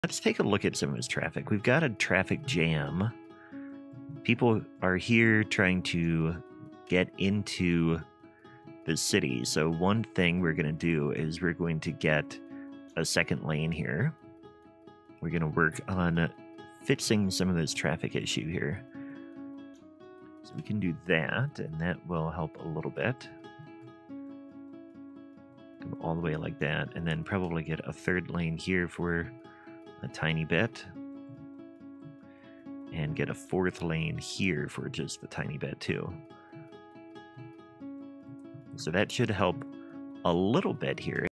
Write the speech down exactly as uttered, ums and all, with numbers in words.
Let's take a look at some of this traffic. We've got a traffic jam. People are here trying to get into the city. So one thing we're going to do is we're going to get a second lane here. We're going to work on fixing some of this traffic issue here. So we can do that, and that will help a little bit. Come all the way like that, and then probably get a third lane here for a tiny bit. And get a fourth lane here for just a tiny bit too. So that should help a little bit here.